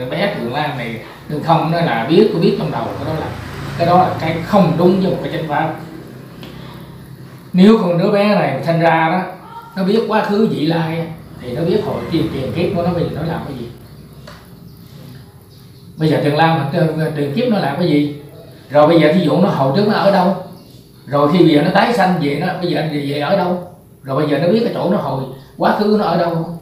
bé Thượng Lam này đừng không nó là biết có biết trong đầu, cái đó là cái không đúng với một cái chánh pháp. Nếu con đứa bé này sinh ra đó nó biết quá khứ vị lai thì nó biết hồi tiền kiếp của nó bây giờ nó làm cái gì. Bây giờ Thượng Lam tiền kiếp nó làm cái gì, rồi bây giờ thí dụ nó hồi trước nó ở đâu, rồi khi bây giờ nó tái sanh về nó bây giờ về ở đâu, rồi bây giờ nó biết cái chỗ nó hồi quá khứ nó ở đâu không?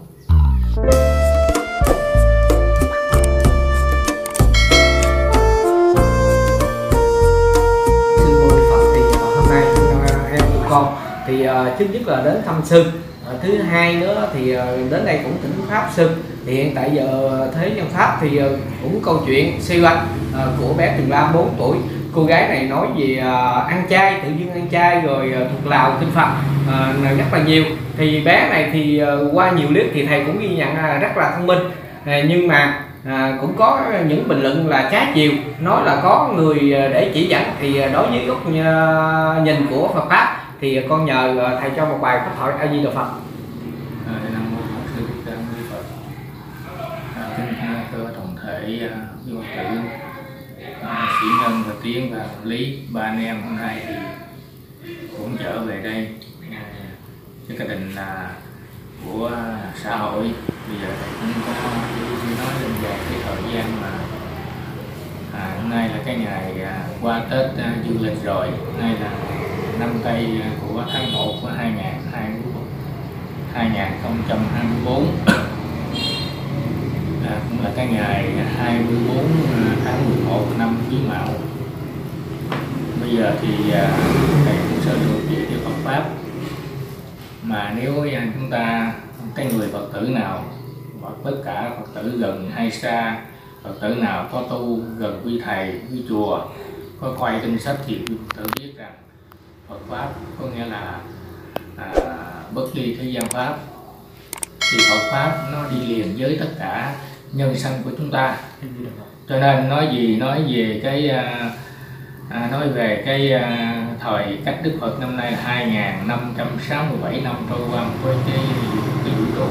Sư mô Ni Phật, thì hôm nay em của con thì thứ nhất là đến thăm sư, thứ hai nữa thì đến đây cũng thỉnh pháp sư. Thì hiện tại giờ thế nhân pháp thì cũng câu chuyện siêu anh của bé Thượng Lam 4 tuổi. Cô gái này nói về ăn chay, tự dưng ăn chay rồi thuộc lào kinh Phật rất là nhiều. Thì bé này thì qua nhiều clip thì thầy cũng ghi nhận rất là thông minh, nhưng mà cũng có những bình luận là trái chiều, nói là có người để chỉ dẫn. Thì đối với góc nhìn của Phật pháp thì con nhờ thầy cho một bài pháp thoại A Di Đà Phật. Nam mô Phật Sư Thích Ca Mâu Ni Phật. Kính thưa toàn thể quý Phật tử, Sĩ Ngân và Tiến và Lý, ba anh em hôm nay thì cũng trở về đây với cái đình của xã hội. Bây giờ thầy cũng có nói lên về cái thời gian mà hôm nay là cái ngày qua Tết dương lịch rồi, nay là năm Tây của tháng 1 của 2024, cũng là cái ngày 24 tháng 11 năm Quý Mão. Bây giờ thì thầy cũng sơ lược về cái Phật pháp, mà nếu chúng ta cái người Phật tử nào hoặc tất cả Phật tử gần hay xa, Phật tử nào có tu gần quý thầy quý chùa, có khoai kinh sách thì quý Phật tử biết rằng Phật pháp có nghĩa là bất ly thế gian pháp. Thì Phật pháp nó đi liền với tất cả nhân sanh của chúng ta, cho nên nói về cái nói về cái thời cách Đức Phật năm nay là 2567 năm trôi qua với cái vũ trụ.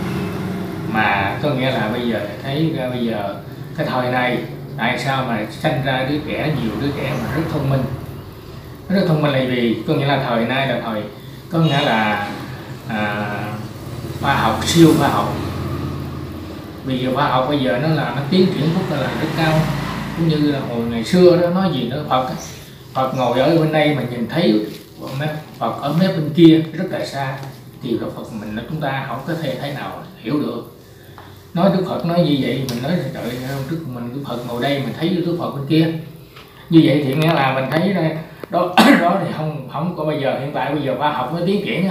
Mà có nghĩa là bây giờ thấy bây giờ cái thời này tại sao mà sanh ra đứa trẻ, nhiều đứa trẻ mà rất thông minh. Rất thông minh là vì có nghĩa là thời nay là thời có nghĩa là khoa học, siêu khoa học. Bây giờ khoa học bây giờ nó tiến triển rất cao, cũng như là hồi ngày xưa đó nói gì nữa, Phật ngồi ở bên đây mà nhìn thấy Phật ở mép bên kia rất là xa, thì Phật mình chúng ta không có thể nào hiểu được. Nói Đức Phật nói như vậy mình nói trời trước mình Đức Phật ngồi đây mình thấy Đức Phật bên kia như vậy thì nghĩa là mình thấy đó thì không có. Bây giờ hiện tại bây giờ khoa học mới tiến triển.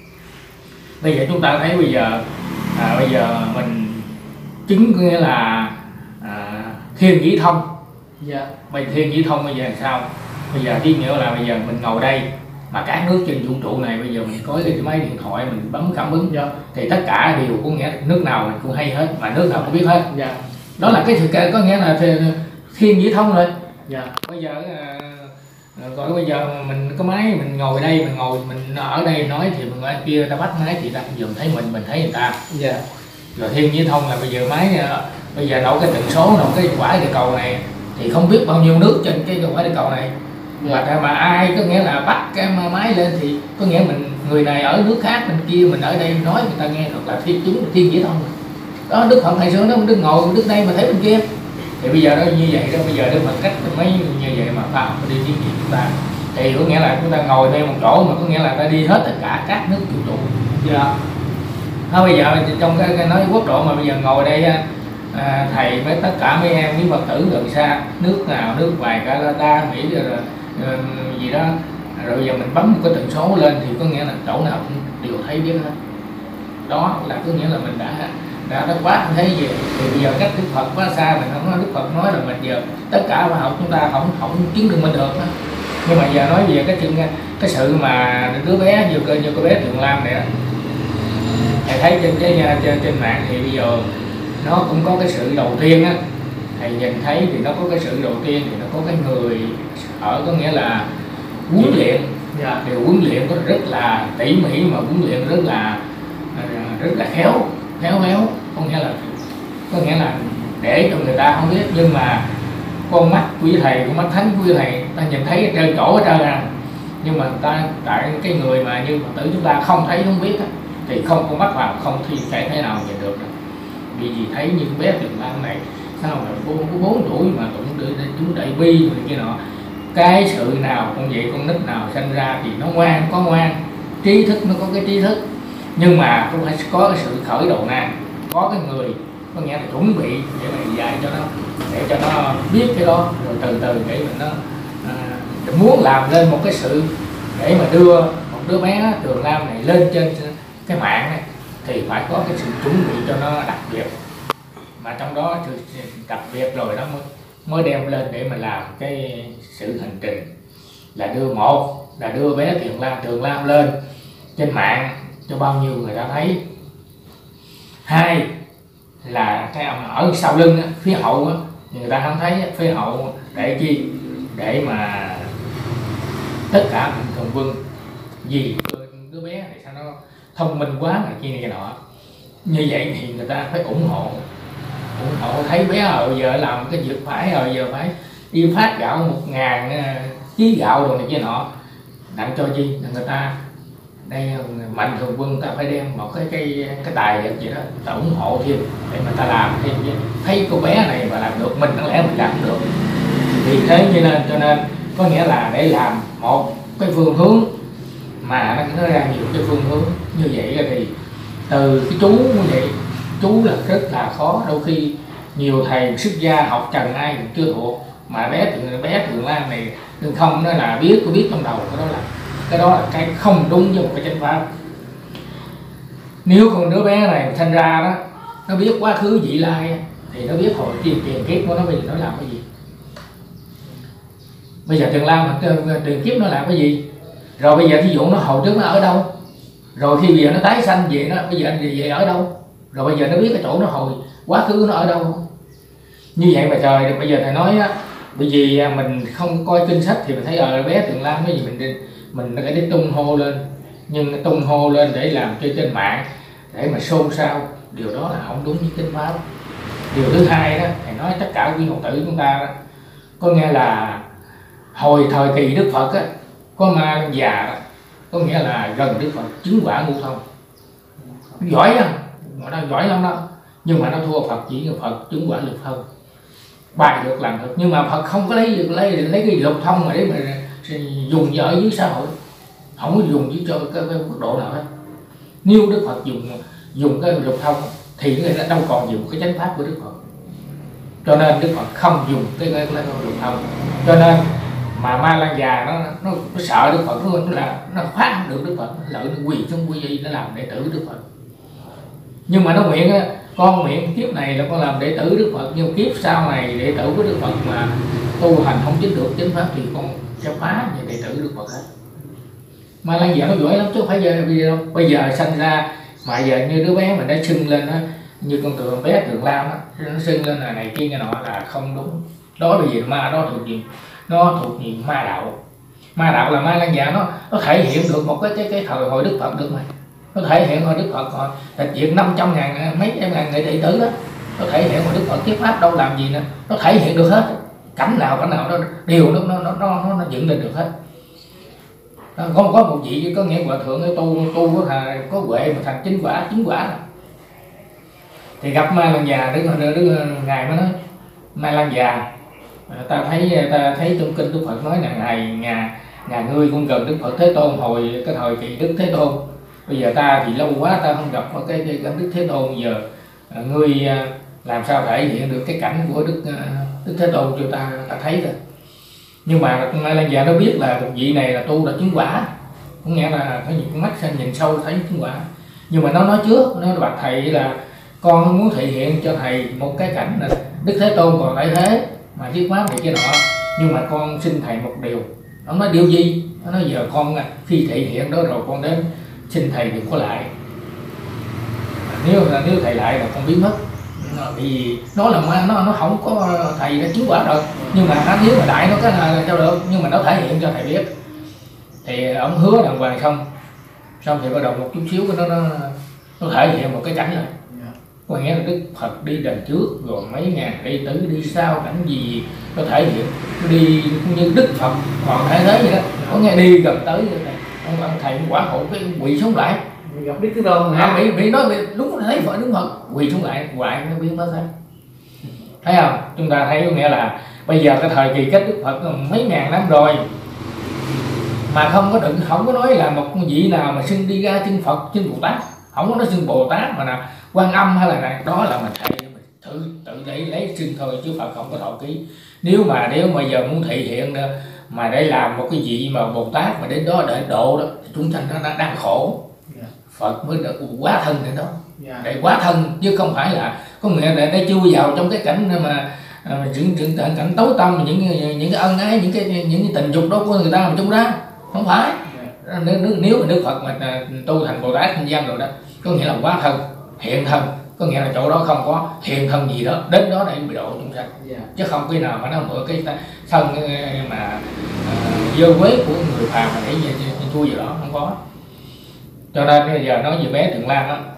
Bây giờ chúng ta thấy bây giờ mình chứng có nghĩa là thiên nhĩ thông. Bây thiên nhĩ thông bây giờ làm sao? Bây giờ ý nghĩa là bây giờ mình ngồi đây mà các nước trên vũ trụ này bây giờ mình có cái máy điện thoại mình bấm cảm ứng cho thì tất cả đều có nghĩa nước nào mình cũng hay hết, mà nước nào cũng biết hết. Đó là cái thực kê, có nghĩa là thiên nhĩ thông rồi. Bây giờ gọi bây giờ mình có máy mình ngồi đây, mình ở đây nói thì người kia ta bắt máy thì ta cũng dùm thấy mình thấy người ta. Rồi thiên nhĩ thông là bây giờ máy bây giờ nổ cái tần số, nổ cái quả địa cầu này thì không biết bao nhiêu nước trên cái quả địa cầu này. Mà ai có nghĩa là bắt cái máy lên thì có nghĩa mình người này ở nước khác bên kia, mình ở đây nói người ta nghe được là thiên nhĩ thông. Đó Đức Phật ngày xưa nó Đức ngồi Đức đây mà thấy bên kia. Thì bây giờ nó như vậy đó, bây giờ Đức Phật cách mấy như vậy mà khoa học đi tiến triển chúng ta thì có nghĩa là chúng ta ngồi đây một chỗ mà có nghĩa là ta đi hết tất cả các nước vũ trụ. Bây giờ trong cái nói quốc độ mà bây giờ ngồi đây thầy với tất cả mấy em với Phật tử gần xa, nước nào nước ngoài Canada, Mỹ rồi gì đó, rồi bây giờ mình bấm một cái tần số lên thì có nghĩa là chỗ nào cũng đều thấy biết hết. Đó là có nghĩa là mình đã quá thấy gì. Thì bây giờ cách Đức Phật quá xa, mình không nói Đức Phật nói là mình giờ tất cả khoa học chúng ta không chứng minh được đó. Nhưng mà giờ nói về cái sự mà đứa bé như cô bé Thượng Lam này đó, thầy thấy trên mạng thì bây giờ nó cũng có cái sự đầu tiên á, thầy nhìn thấy thì nó có cái sự đầu tiên thì nó có cái người ở có nghĩa là huấn luyện, đều huấn luyện có rất là tỉ mỉ, mà huấn luyện rất là khéo, có nghĩa là để cho người ta không biết, nhưng mà con mắt của thầy, con mắt thánh của thầy ta nhìn thấy ở trên chỗ ở trên à. Nhưng mà ta tại cái người mà như Phật tử chúng ta không thấy không biết thì không con mắt vào không thì sẽ thế nào nhìn được. Vì thấy như bé Trường Lam này sao mà có 4 tuổi mà cũng chúng đại bi rồi kia nọ. Cái sự nào cũng vậy, con nít nào sinh ra thì nó ngoan, có ngoan, trí thức nó có cái trí thức, nhưng mà cũng phải có cái sự khởi đầu nan, có cái người có nghĩa là chuẩn bị để mà dạy cho nó, để cho nó biết cái đó, rồi từ từ để mình nó muốn làm lên một cái sự để mà đưa một đứa bé Trường Lam này lên trên cái mạng này thì phải có cái sự chuẩn bị cho nó đặc biệt, mà trong đó đặc biệt rồi nó mới đem lên để mà làm cái sự hành trình là đưa bé Trường Lam lên trên mạng cho bao nhiêu người ta thấy. Hai là cái ông ở sau lưng phía hậu người ta không thấy, phía hậu để chi, để mà tất cả thần quân vì đứa bé này sao nó thông minh quá này kia này nọ, như vậy thì người ta phải ủng hộ thấy bé giờ làm cái việc phải, giờ phải đi phát gạo 1000 ký gạo rồi này kia nọ, đặng cho chi là người ta đây mạnh thường quân ta phải đem một cái tài vật gì đó ta ủng hộ thêm để mà ta làm thêm chứ. Thấy cô bé này mà làm được, mình đáng lẽ mình làm được, vì thế cho nên có nghĩa là để làm một cái phương hướng mà nó ra nhiều cái phương hướng như vậy thì từ cái chú như vậy, chú là rất là khó, đôi khi nhiều thầy xuất gia học trần ai cũng chưa thuộc, mà bé Trường Lam này đừng không nó là có biết trong đầu cái đó là cái không đúng với một cái chánh pháp. Nếu con đứa bé này sinh ra đó nó biết quá khứ vị lai thì nó biết hồi tiền kiếp của nó bây giờ nó làm cái gì, bây giờ Trường Lam tiền kiếp nó làm cái gì, rồi bây giờ thí dụ nó hồi trước nó ở đâu, rồi khi bây giờ nó tái sanh về nó bây giờ về ở đâu, rồi bây giờ nó biết cái chỗ nó hồi quá khứ nó ở đâu. Như vậy mà trời, bây giờ thầy nói á, bởi vì mình không coi kinh sách thì mình thấy bé Trường Lam cái gì mình phải đi tung hô lên, nhưng tung hô lên để làm trên mạng để mà xôn xao, điều đó là không đúng với kinh pháp. Điều thứ hai đó, thầy nói tất cả quý Phật tử chúng ta đó, có nghe là hồi thời kỳ Đức Phật á, có ma già đó, có nghĩa là gần Đức Phật chứng quả ngũ thông, giỏi lắm, nó giỏi lắm đó, nhưng mà nó thua Phật, chỉ Phật chứng quả lục thông, bài được làm được, nhưng mà Phật không có lấy cái lục thông mà để mà dùng ở dưới xã hội, không có dùng dưới cho cái mức độ nào hết. Nếu Đức Phật dùng cái lục thông thì người ta đâu còn dùng cái chánh pháp của Đức Phật, cho nên Đức Phật không dùng cái lục thông. Cho nên mà Ma Lan già nó sợ Đức Phật, nó phá không được Đức Phật, lợi nó quỳ xuống quy y, nó làm đệ tử Đức Phật. Nhưng mà nó nguyện con nguyện kiếp này là con làm đệ tử Đức Phật, nhưng kiếp sau này đệ tử của Đức Phật mà tu hành không chính được chánh pháp thì con sẽ phá như đệ tử Đức Phật hết. Ma Lan già nó giỏi lắm chứ không phải bây giờ sanh ra mà giờ như đứa bé mình đã sưng lên đó, như con bé Trường Lam đó, nó sưng lên là này kia nọ là không đúng. Đó bởi vì ma đó thuộc về ma đạo. Ma đạo là Ma Lan già nó thể hiện được một cái thời hồi Đức Phật được mà, nó thể hiện hồi Đức Phật hồi tịch diệt 500.000 mấy trăm ngàn người đệ tử đó, nó thể hiện hồi Đức Phật thuyết pháp đâu làm gì nữa, nó thể hiện được hết, cảnh nào nó đều nó dựng lên được hết. Có một vị có nghĩa hòa thượng ấy tu có huệ mà thành chính quả thì gặp Ma Lan già, đứng ngài mới nói Ma Lan già, ta thấy trong kinh Đức Phật nói là ngài ngươi cũng gần Đức Phật Thế Tôn hồi cái thời kỳ Đức Thế Tôn, bây giờ ta thì lâu quá ta không gặp cái Đức Thế Tôn, giờ ngươi làm sao thể hiện được cái cảnh của Đức Thế Tôn cho ta thấy thôi. Nhưng mà Ma Lan già nó biết là vị này là tu là chứng quả, có nghĩa là có những mắt nhìn sâu thấy chứng quả. Nhưng mà nó nói trước, nó bạch thầy là con muốn thể hiện cho thầy một cái cảnh là Đức Thế Tôn còn tại thế mà thuyết pháp này kia nọ, nhưng mà con xin thầy một điều. Nó nói điều gì? Nó nói giờ con khi thể hiện đó rồi con đến xin thầy đừng có lại, nếu thầy lại là con biến mất, vì nó là nó không có thầy đã chứng quả rồi, nhưng mà nếu mà đại nó cái là cho được, nhưng mà nó thể hiện cho thầy biết. Thì ông hứa đàng hoàng xong thì bắt đầu một chút xíu nó thể hiện một cái cảnh rồi. có nghĩa là Đức Phật đi đằng trước rồi mấy ngàn đệ tử đi sau, cảnh gì có thể hiện đi như Đức Phật còn thể thế vậy đó, có nghe đi gần tới vậy này. Ông thầy quả hộ cái quỳ xuống lại gặp Đức Thế Tôn hả? Bị nói đúng thấy Phật Đức Phật quỳ xuống lại hoài nó biến mất hết. Thấy không? Chúng ta thấy có nghĩa là bây giờ cái thời kỳ kết Đức Phật mấy ngàn năm rồi mà không có nói là một vị nào mà xưng đi ra xưng Phật xưng Bồ Tát, không có nói xưng Bồ Tát mà là Quan Âm hay là này, đó là mình thầy mình tự lấy xưng thôi chứ Phật không có thọ ký. Nếu mà giờ muốn thể hiện mà để làm một cái gì mà Bồ Tát mà đến đó để độ đó chúng sanh nó đang khổ, Phật mới được quá thân để đó, để quá thân chứ không phải là có nghĩa là để chui vào trong cái cảnh mà cảnh tối tâm, những cái ân ái, những cái tình dục đó của người ta mà trong đó không phải. Nếu mà Đức Phật mà tu thành Bồ Tát nhân gian rồi đó, có nghĩa là quá thân, hiện thân, có nghĩa là chỗ đó không có hiện thân gì đó đến đó để bị độ chúng sanh, chứ không khi nào mà nó mượn cái thân mà dơ quế của người phàm mà để chui vào đó, không có. Cho nên bây giờ nói về bé Thượng Lan đó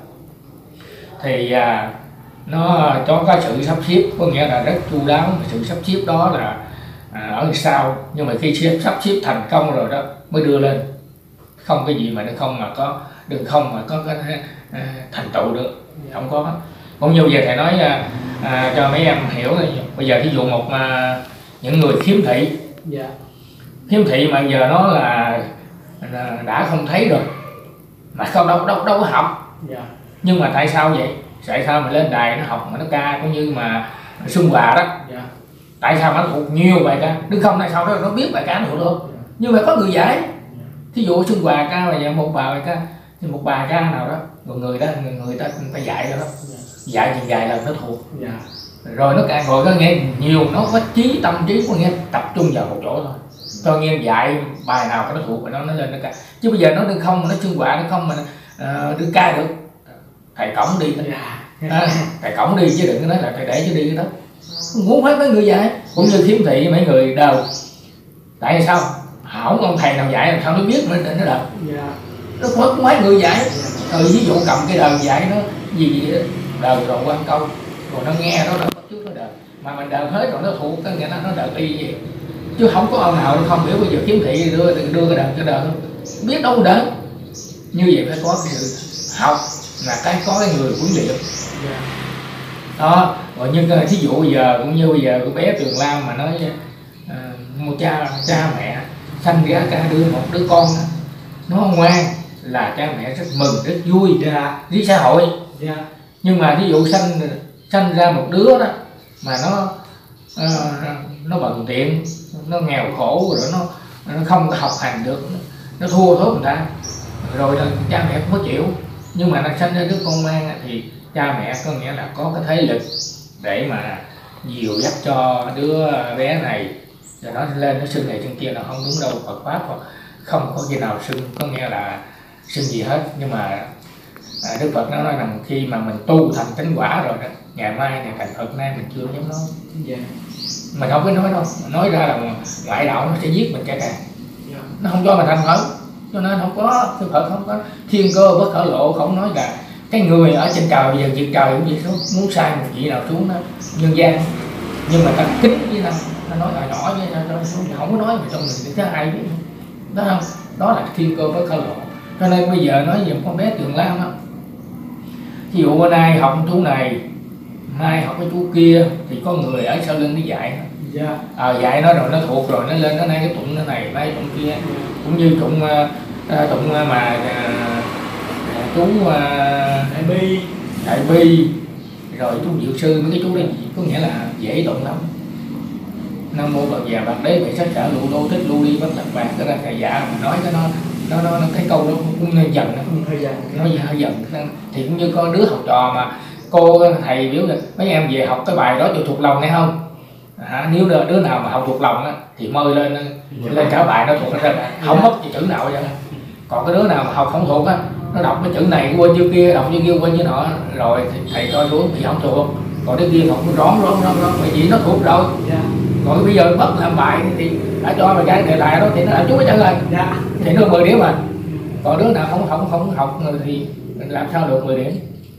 thì nó có sự sắp xếp, có nghĩa là rất chu đáo. Sự sắp xếp đó là ở sau, nhưng mà khi sắp xếp thành công rồi đó mới đưa lên, không cái gì mà đừng không mà có cái thành tựu được, không có. Cũng như giờ thầy nói cho mấy em hiểu, bây giờ thí dụ những người khiếm thị, khiếm thị mà giờ nó là đã không thấy rồi mà không đâu có học, nhưng mà tại sao vậy? Tại sao mà lên đài nó học mà nó ca cũng như mà Xuân Hòa đó, tại sao mà nó thuộc nhiều bài ca, đừng không tại sao đó nó biết bài ca nó thuộc được, nhưng mà có người dạy. Thí dụ Xuân Hòa ca bây giờ một bài ca thì một bài ca nào đó rồi người ta phải dạy rồi đó, dạy thì vài lần nó thuộc, rồi nó càng rồi có nghe nhiều, nó có tâm trí của nghe tập trung vào một chỗ thôi, cho nghe dạy bài nào nó thuộc và nó lên nó ca. Chứ bây giờ nó đừng không mà nó Xuân Hòa nó không mà đừng ca được, thầy cổng đi, thầy cổng đi chứ đừng có nói là thầy để chứ đi cái đó, muốn phải mấy người dạy. Cũng như khiếm thị mấy người đầu, tại sao không ông thầy nào dạy làm sao nó biết nó đợt, nó có mấy người dạy. Ví dụ cầm cái đời dạy nó gì đó, đời rồi quan câu rồi nó nghe đó, nó bắt chước nó đời mà mình đời hết rồi nó thuộc, cái nghĩa là nó đời y vậy, chứ không có ông nào không hiểu. Bây giờ khiếm thị đưa cái đời cho đời không biết đâu đỡ. Như vậy phải có cái sự học, là có cái người huấn luyện đó. Rồi nhưng thí dụ bây giờ cũng như bây giờ của bé Tường Lan mà nói một cha mẹ sanh ra đưa một đứa con đó, nó ngoan là cha mẹ rất mừng rất vui với xã hội. Nhưng mà ví dụ sanh ra một đứa đó mà nó bần tiện, nó nghèo khổ, rồi nó không học hành được, nó thua thốt người ta, rồi là cha mẹ cũng khó chịu. Nhưng mà nó sanh ra đứa con ngoan thì cha mẹ có nghĩa là có cái thế lực để mà dìu dắt cho đứa bé này, rồi nó lên nó xưng này xưng kia là không đúng đâu. Phật pháp không có gì nào xưng, có nghĩa là xưng gì hết. Nhưng mà Đức Phật nó nói rằng khi mà mình tu thành chánh quả rồi đó, ngày mai này thành Phật, nay mình chưa dám nói. Mình không có nói đâu, nói ra là ngoại đạo nó sẽ giết mình cả nó không cho mình thành Phật. Cho nên không có, Đức Phật không có thiên cơ bất khởi lộ, không nói là cái người ở trên trời bây giờ việc trời cũng vậy, muốn sai một vị nào xuống đó nhân gian, nhưng mà ta kính với nó nói nhỏ với nó không có nói mà trong mình thứ ai biết đó không. Đó là thiên cơ bất khởi lộ. Cho nên bây giờ nói về con bé Tường Lan đó, ví dụ bữa nay học chú này, mai học cái chú kia, thì có người ở sau lưng nó dạy dạy nó rồi nó thuộc rồi nó lên, nó nay cái tụng nó này, nay tụng kia. Cũng như tụng mà chú Đại Bi rồi chú Diệu Sư, mấy cái chú đây có nghĩa là dễ tụng lắm. Nam mô Bậc Già Bạc Đế Bệ Sát Trả Lụ Đô Thích Lưu Đi Bất Lạc Bạc. Cái ra thầy dạ mà nói cái nó cái câu đó cũng nên dần, nó hơi dần. Thì cũng như có đứa học trò mà cô thầy biểu là mấy em về học cái bài đó cho thuộc lòng nghe không. Nếu đứa nào mà học thuộc lòng á, thì mời lên cả bài nó thuộc ra, không mất chữ nào vậy. Còn cái đứa nào mà học không thuộc á, nó đọc cái chữ này quên chữ kia, đọc chữ kia quên chữ nọ, rồi thầy cho xuống thì không thuộc. Còn đứa kia học nó rón bởi vì nó thuộc rồi. Còn bây giờ bắt làm bài thì đã cho bài cái đề lại đó thì nó đã chú trả lời thì nó 10 điểm mà. Còn đứa nào không học thì làm sao được 10 điểm.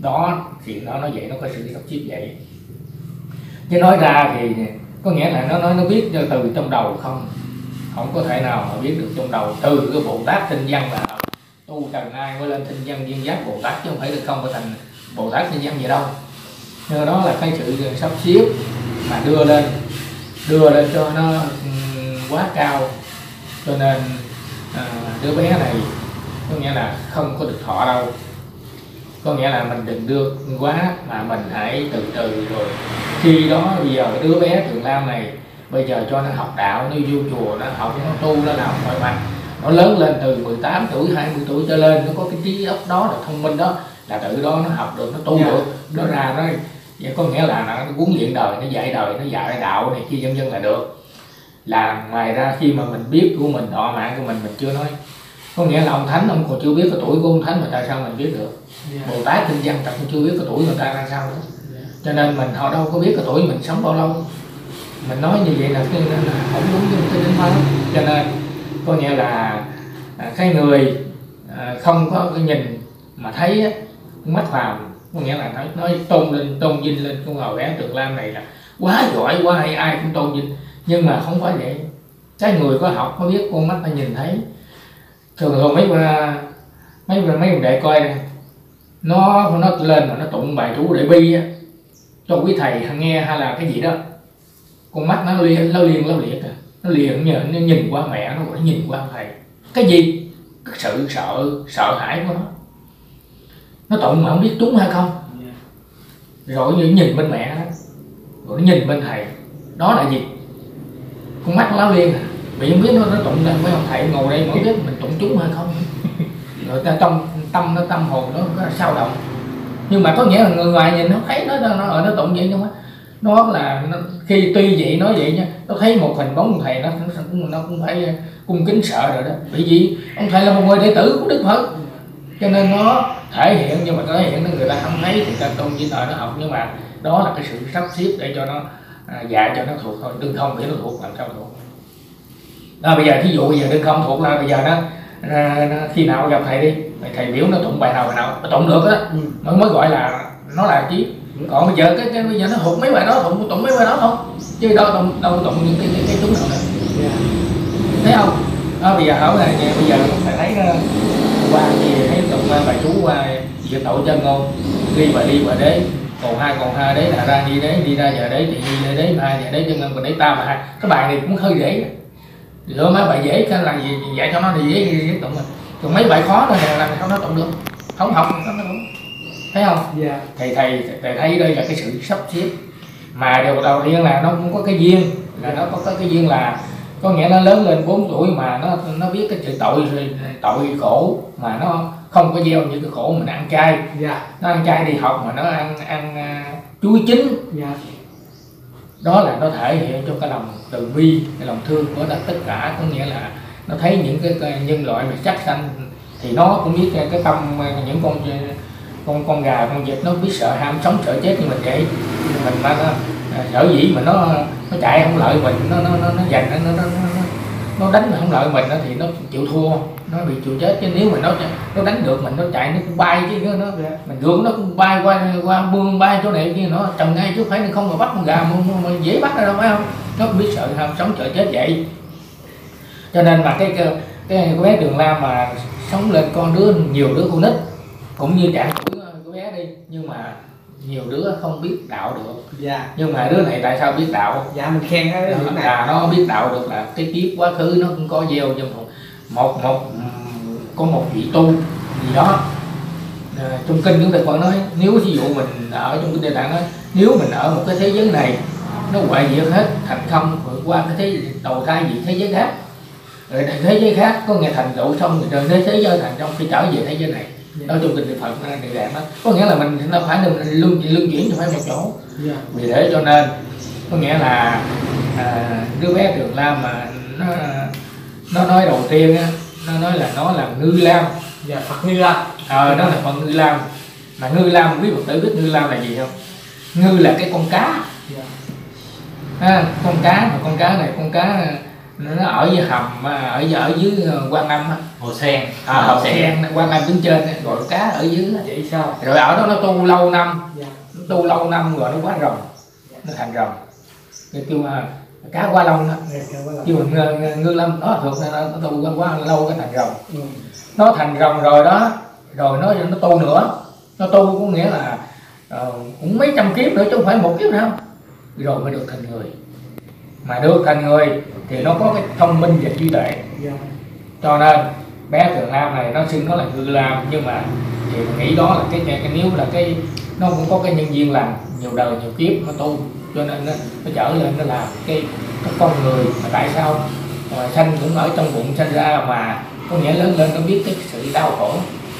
đó chuyện đó nó vậy, nó có sự sắp xếp vậy. Chứ nói ra thì có nghĩa là nó biết từ trong đầu không có thể nào mà biết được trong đầu. Từ cái Bồ Tát tinh văn là tu trần ai mới lên tinh văn duyên giác Bồ Tát, chứ không phải là không có thành Bồ Tát tinh văn gì đâu. Nhưng đó là cái sự sắp xếp mà đưa lên cho nó quá cao, cho nên đứa bé này có nghĩa là không có được thọ đâu. Có nghĩa là mình đừng đưa quá, mà mình hãy từ từ. Rồi khi đó bây giờ đứa bé Thường Lam này bây giờ cho nó học đạo, nó vô chùa, nó học, nó tu, nó làm mọi mặt, nó lớn lên từ 18 tuổi 20 tuổi trở lên, nó có cái trí óc đó, là thông minh đó, là tự đó nó học được, nó tu được, nó ra nó vậy. Có nghĩa là nó huấn luyện đời, nó dạy đạo này kia vân vân là được. Là ngoài ra khi mà mình biết của mình, thọ mạng của mình chưa nói. Có nghĩa là ông Thánh ông còn chưa biết cái tuổi của ông Thánh mà tại sao mình biết được. Bồ Tát tinh văn ta cũng chưa biết cái tuổi người ta ra sao nữa. Cho nên mình họ đâu có biết cái tuổi mình sống bao lâu. Mình nói như vậy là không đúng với cái tinh thần. Cho nên có nghĩa là cái người không có cái nhìn mà thấy mắt phàm, có nghĩa là nói tôn vinh lên con ngồi bé Thường Lam này là quá giỏi, quá hay, ai cũng tôn vinh. Nhưng mà không phải vậy. Cái người có học có biết, con mắt ta nhìn thấy. Thường mấy ông đệ coi này, nó lên mà nó tụng bài chú để bi á, cho quý thầy nghe hay là cái gì đó, con mắt nó liền nó nhìn qua mẹ nó, nhìn qua thầy. Cái gì? Cái sự sợ hãi của nó tụng mà không biết trúng hay không. Rồi nhìn bên mẹ đó, rồi nó nhìn bên thầy, đó là gì? Con mắt nó liền vì không biết nó tụng lên mấy ông thầy ngồi đây mới biết mình tụng trúng hay không. Rồi ta trong tâm hồn nó sao động. Nhưng mà có nghĩa là người ngoài nhìn nó thấy nó tụng vậy, nhưng mà nó là khi tuy vậy nói vậy nha, nó thấy một hình bóng ông thầy nó cũng phải cung kính sợ rồi đó. Bởi vì ông thầy là một người đệ tử của Đức Phật, cho nên nó thể hiện, nhưng mà thể hiện người ta không thấy thì ta tôn vinh nó học. Nhưng mà đó là cái sự sắp xếp để cho nó dạy cho nó thuộc thôi, đừng không để nó thuộc làm sao thuộc. Bây giờ thí dụ bây giờ đừng không thuộc là bây giờ nó khi nào gặp thầy đi, thầy biểu nó tụng bài nào nó tụng được á, mới gọi là nó là trí. Còn bây giờ cái bây giờ nó thuộc mấy bài đó, tụng mấy bài đó thôi, chứ đâu tụng những cái chúng nào nữa. Thấy không? Bây giờ hỏi này bây giờ thầy thấy qua gì thấy tụng bài chú qua diệt tội chân ngôn, ghi bà đi bà đế, còn hai đế là ra đi ra giờ đế, thì đi đế hai giờ đế chân ngôn, còn đế ta mà hai. Cái bài này cũng hơi dễ. Rồi mấy bài dễ cái là gì dạy cho nó thì dễ tụng rồi. Còn mấy bài khó rồi làm sao nó tụng được, không học nó tụng. Thấy không? Thầy thấy đây là cái sự sắp xếp. Mà điều đầu tiên là nó cũng có cái duyên, là nó có cái duyên là có nghĩa nó lớn lên 4 tuổi mà nó biết cái sự tội khổ, mà nó không có gieo những cái khổ mình ăn chay. Nó ăn chay đi học mà nó ăn chuối chín. Đó là nó thể hiện cho cái lòng từ bi, cái lòng thương của tất cả. Có nghĩa là nó thấy những cái nhân loại mà sắc sanh thì nó cũng biết cái tâm những con gà con vịt nó biết sợ ham sống sợ chết như mình vậy. Mình mà sở dĩ mà nó chạy không lợi mình, nó giành nó đánh mà không lợi mình thì nó chịu thua, nó bị chịu chết. Chứ nếu mà nó đánh được mình, nó chạy nó cũng bay, chứ mình gượng nó cũng bay qua buông bay chỗ này kia, nó trồng ngay chứ phải không mà bắt con gà mà dễ bắt ra đâu, phải không? Nó cũng biết sợ ham sống sợ chết vậy. Cho nên mà cái bé Thường Lam mà sống lên con nhiều đứa con nít cũng như trạng tuổi của bé đi, nhưng mà nhiều đứa không biết đạo được. Nhưng mà đứa này tại sao biết đạo? Mình khen cái điểm này. Nó biết đạo được là cái kiếp quá khứ nó cũng có gieo trong một vị tu gì đó. Trong kinh chúng ta còn nói, nếu ví dụ mình ở trong kinh Địa Tạng nói, nếu mình ở một cái thế giới này nó hoại diệt hết, thành không, vượt qua cái thế đầu thai gì thế giới khác, rồi thế giới khác có nghe thành tựu xong rồi thế giới thành trong khi trở về thế giới này. Đó trong kinh Địa Phật Địa Tạng đó, có nghĩa là mình nó phải luân chuyển cho phải một chỗ. Vì thế cho nên có nghĩa là đứa bé Thường Lam mà nó nói đầu tiên á, nó nói là nó là Ngư Lam. Phật Ngư Lam. Đó là Phật Ngư Lam. Mà Ngư Lam, quý Phật tử biết Ngư Lam là gì không? Ngư là cái con cá. Con cá, mà con cá này con cá nó ở dưới hầm, ở dưới Quan Âm á, Hồ Sen. Hồ Sen, Quan Âm đứng trên gọi cá ở dưới. Vậy sao? Rồi ở đó nó tu lâu năm, Dạ. tu lâu năm rồi nó quá rồng, nó thành rồng. Cái kêu cá Qua Long đó, kêu ngư lâm đó, thuộc nó tu quá lâu cái thành rồng. Ừ. Nó thành rồng rồi đó, rồi nó tu nữa, nó tu có nghĩa là cũng mấy trăm kiếp nữa chứ không phải một kiếp nào, rồi mới được thành người. Mà được thành người thì nó có cái thông minh và trí tuệ. Dạ. Cho nên bé Thường Lam này nó xưng nó là Ngư Lam, nhưng mà thì mình nghĩ đó là cái nếu là cái nó cũng có cái nhân duyên lành, nhiều đời nhiều kiếp nó tu, cho nên nó trở lên nó làm cái con người. Mà tại sao sanh cũng ở trong bụng sanh ra mà có nghĩa lớn lên nó biết cái sự đau khổ.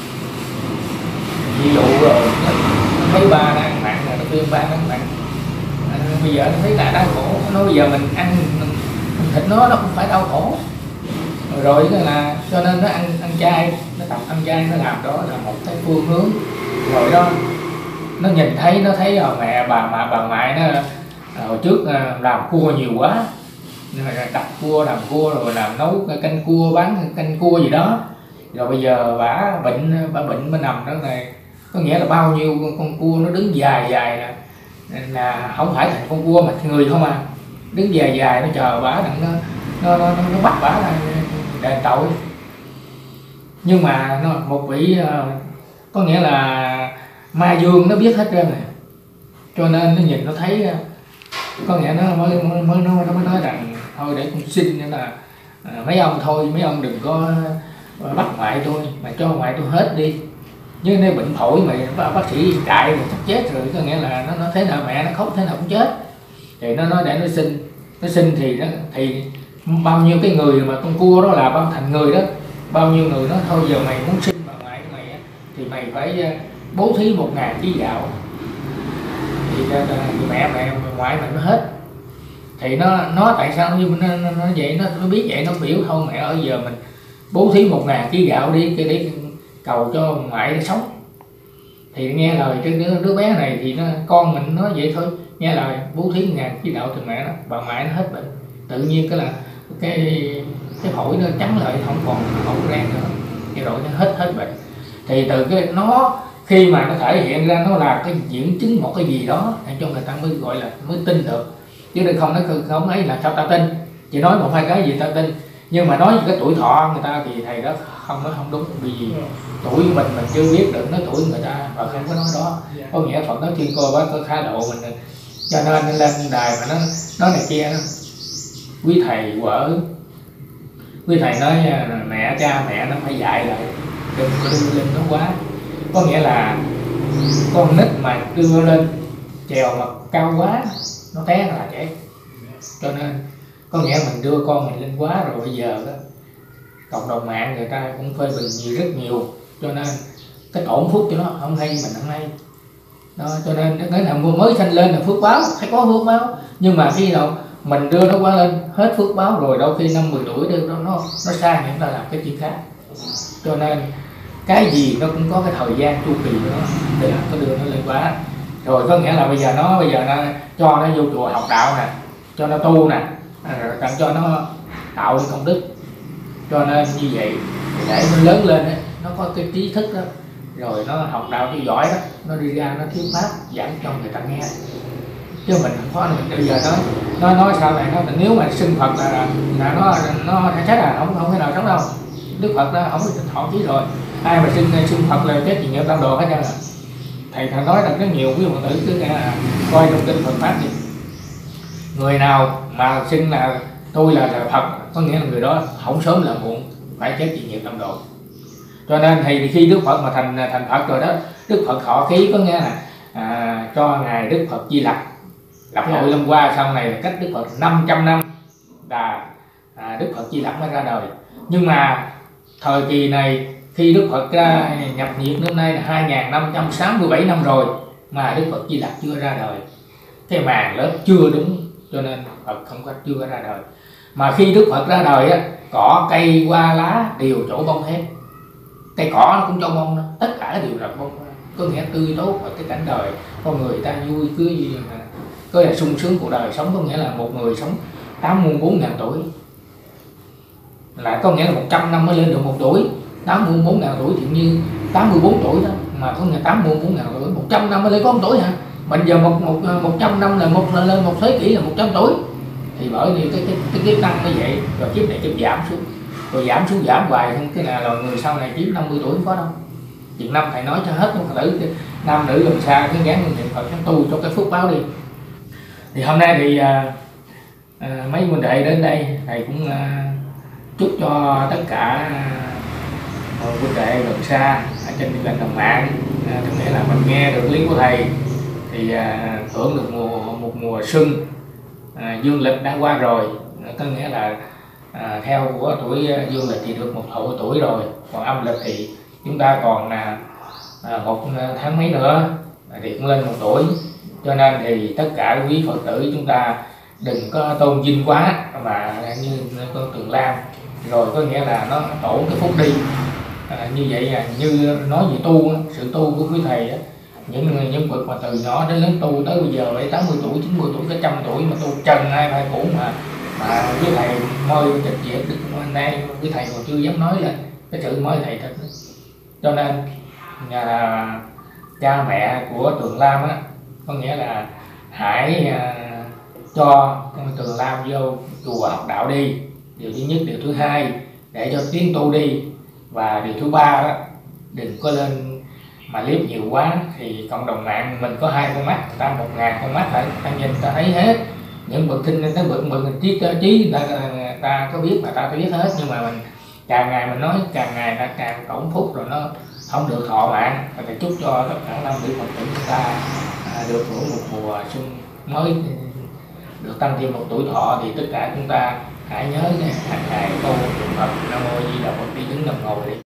Ví dụ rồi nó thấy ba nó ăn mặn rồi nó khuyên ba nó ăn mặn, bây giờ nó thấy là đau khổ, nó bây giờ mình ăn thịt nó cũng phải đau khổ. Rồi là cho nên nó ăn chay, nó tập ăn chay, nó làm đó là một cái phương hướng. Rồi đó nó nhìn thấy, nó thấy mẹ bà ngoại nó hồi trước làm cua nhiều quá, đập cua làm cua rồi làm nấu canh cua, bán canh cua gì đó. Rồi bây giờ bà bệnh mới nằm đó này, có nghĩa là bao nhiêu con cua nó đứng dài dài là không phải thành con cua mà người không à, đứng dài dài nó chờ bà đặng nó bắt bà là đền tội. Nhưng mà nó một vị có nghĩa là ma dương nó biết hết trơn này, cho nên nó nhìn nó thấy, có nghĩa nó mới nói rằng thôi để con xin nữa là mấy ông thôi, mấy ông đừng có bắt ngoại tôi mà cho ngoại tôi hết đi, nhưng nếu bệnh phổi mà bác sĩ đại rồi chắc chết rồi, có nghĩa là nó thế nào mẹ nó khóc thế nào cũng chết. Thì nó nói để nó sinh thì bao nhiêu cái người mà con cua đó là bao thành người đó, bao nhiêu người đó thôi giờ mày muốn sinh bà ngoại của mày thì mày phải bố thí 1000 kg gạo, thì mẹ ngoại mày nó hết. Thì nó tại sao như nó vậy, nó biết vậy, nó biểu thôi mẹ ơi giờ mình bố thí 1000 kg gạo đi cái để cầu cho ngoại để sống. Thì nghe lời cái đứa bé này thì con mình nói vậy thôi, nghe lời bố thí 1000 kg gạo thì mẹ nó bà ngoại nó hết bệnh. Tự nhiên cái là cái phổi nó trắng lại, không còn hậu rang nữa, cái rồi nó hết bệnh. Thì từ cái nó khi mà nó thể hiện ra nó là cái diễn chứng một cái gì đó để cho người ta mới gọi là mới tin được, chứ đừng không nói không ấy là sao ta tin, chỉ nói một hai cái gì ta tin. Nhưng mà nói về cái tuổi thọ người ta thì thầy đó không nói không đúng, vì gì tuổi mình chưa biết được, nói tuổi người ta và không có nói đó, có nghĩa Phật nói thiên cô bác có khá độ mình, cho nên lên đài mà nó này kia đó. Quý thầy vợ, quý thầy nói mẹ cha mẹ nó phải dạy lại, đừng có đưa lên nó quá, có nghĩa là con nít mà đưa lên trèo mà cao quá nó té là trẻ. Cho nên có nghĩa mình đưa con mình lên quá rồi, bây giờ đó cộng đồng mạng người ta cũng phê bình rất nhiều, cho nên cái tổn phước cho nó không hay, mình không hay đó. Cho nên cái nào mới sanh lên là phước báo, phải có phước báo, nhưng mà khi nào mình đưa nó quá lên hết phước báo rồi, đôi khi 5-10 tuổi nó sai, chúng ta làm cái chuyện khác. Cho nên cái gì nó cũng có cái thời gian chu kỳ của nó, để nó đưa nó lên quá rồi, có nghĩa là bây giờ nó cho nó vô chùa học đạo nè, cho nó tu nè, rồi tặng cho nó tạo được công đức. Cho nên như vậy để nó lớn lên ấy, nó có cái trí thức đó, rồi nó học đạo cho giỏi đó, nó đi ra nó thuyết pháp giảng cho người ta nghe, chứ mình không có mình bây giờ nó nói sao này, nó nếu mà xưng Phật là nó chết là không thể nào sống đâu. Đức Phật đó không có thọ chí rồi, ai mà xưng Phật là chết gì nghiệp tam đồ hết trơn. Thầy nói rằng rất nhiều quý phật tử cứ nghe là coi trong kinh Phật pháp gì, người nào mà xưng là tôi là Phật, có nghĩa là người đó không sớm là muộn phải chết vì nghiệp tam đồ. Cho nên thì khi Đức Phật mà thành Phật rồi đó, Đức Phật thọ ký có nghĩa là cho ngài Đức Phật Di Lặc lập hội Lâm Hoa, sau này cách Đức Phật 500 năm là Đức Phật Di Lặc mới ra đời. Nhưng mà thời kỳ này khi Đức Phật ra nhập niết năm nay là 2567 năm rồi mà Đức Phật Di Lặc chưa ra đời, cái màn lớp chưa đúng, cho nên Phật không có chưa ra đời. Mà khi Đức Phật ra đời á, cỏ cây hoa lá đều trổ bông hết, cây cỏ nó cũng cho bông đó, tất cả đều là bông, có nghĩa tươi tốt và cái cảnh đời con người ta vui cứ gì mà có là sung sướng cuộc đời sống, có nghĩa là một người sống 84.000 tuổi, là có nghĩa là 100 năm mới lên được 1 tuổi. 84.000 tuổi thì như 84 tuổi đó, mà có nghĩa 84.000 tuổi, 100 năm mới lên có 1 tuổi hả? Mình giờ 100 năm là lên một thế kỷ là 100 tuổi. Thì bởi vì cái kiếp năm như vậy, rồi kiếp này kiếp giảm xuống, rồi giảm hoài, không cái nào là người sau này chiếm 50 tuổi không có đâu. Chừng năm thầy nói cho hết luôn, Phật tử nam nữ làm sao cái gán niệm Phật cái tu cho cái phước báo đi. Thì hôm nay thì mấy huynh đệ đến đây thầy cũng chúc cho tất cả huynh đệ gần xa ở trên kênh đồng mạng, có nghĩa là mình nghe được lý của thầy thì hưởng được một mùa xuân dương lịch đã qua rồi, có nghĩa là theo của tuổi dương lịch thì được 1 tuổi rồi, còn âm lịch thì chúng ta còn 1 tháng mấy nữa thì cũng lên 1 tuổi. Cho nên thì tất cả quý Phật tử chúng ta đừng có tôn vinh quá mà như con Tường Lam, rồi có nghĩa là nó tổn cái phúc đi. Như vậy như nói về tu, sự tu của quý thầy á, những bậc mà từ nhỏ đến lớn tu tới bây giờ 80 tuổi 90 tuổi cái 100 tuổi mà tu trần ai phải cũ mà quý thầy môi trịch diệt được hôm nay quý thầy còn chưa dám nói lên cái sự mới thầy thật. Cho nên cha mẹ của Tường Lam á, có nghĩa là hãy cho con Tường Lam vô chùa học đạo đi, điều thứ nhất. Điều thứ hai, để cho tiến tu đi. Và điều thứ ba đó, đừng có lên mà liếc nhiều quá. Thì cộng đồng mạng mình có 2 con mắt, ta 1.000 con mắt phải ta nhìn ta thấy hết. Những bậc thinh tới bậc mình trí ta có biết mà ta có biết hết, nhưng mà mình càng ngày mình nói càng ngày ta càng tổn phúc, rồi nó không được thọ mạng. Và thầy chúc cho tất cả nam nữ Phật tử chúng ta được hưởng một mùa xuân mới, được tăng thêm 1 tuổi thọ. Thì tất cả chúng ta hãy nhớ hàng ngày câu niệm Phật Nam Mô Di Đà Phật đi đứng nằm ngồi đi.